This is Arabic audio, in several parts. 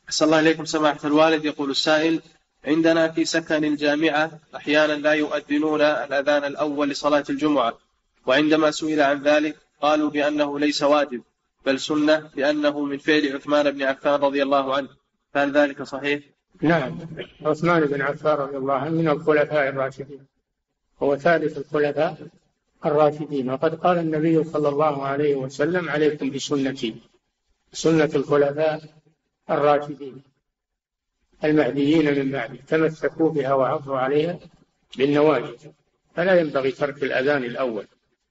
أحسن الله إليكم سماحة الوالد. يقول السائل: عندنا في سكن الجامعة أحيانا لا يؤذنون الأذان الأول لصلاة الجمعة، وعندما سئل عن ذلك قالوا بأنه ليس واجب بل سنة، لأنه من فعل عثمان بن عفان رضي الله عنه، فهل ذلك صحيح؟ نعم، عثمان بن عفان رضي الله عنه من الخلفاء الراشدين، هو ثالث الخلفاء الراشدين، وقد قال النبي صلى الله عليه وسلم: عليكم بسنتي سنة الخلفاء الراشدين المهديين من بعد، تمسكوا بها وعضوا عليها بالنواجذ. فلا ينبغي ترك الأذان الأول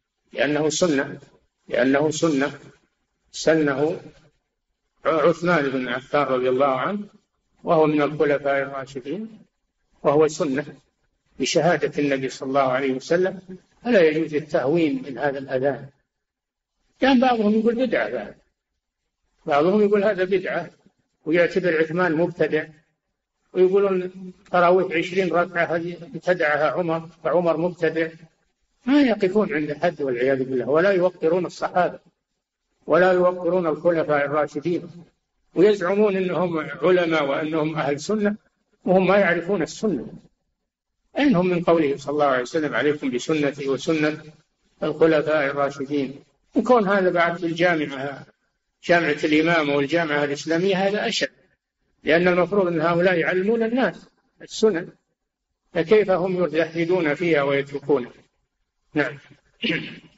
لأنه سنة سنه عثمان بن عفان رضي الله عنه، وهو من الخلفاء الراشدين، وهو سنة بشهادة النبي صلى الله عليه وسلم. فلا يجوز التهوين من هذا الأذان. كان بعضهم يقول بدعة، بعضهم يقول هذا بدعة ويعتبر عثمان مبتدع، ويقولون تراويح 20 ركعة هذه ابتدعها عمر فعمر مبتدع. ما يقفون عند حد والعياذ بالله، ولا يوقرون الصحابة ولا يوقرون الخلفاء الراشدين، ويزعمون أنهم علماء وأنهم أهل سنة وهم ما يعرفون السنة. أنهم من قوله صلى الله عليه وسلم: عليكم بسنتي وسنة الخلفاء الراشدين. يكون هذا بعد في جامعة الإمامة والجامعة الإسلامية هذا أشد، لأن المفروض أن هؤلاء يعلمون الناس السنن، فكيف هم يزهدون فيها ويتركونها؟ نعم.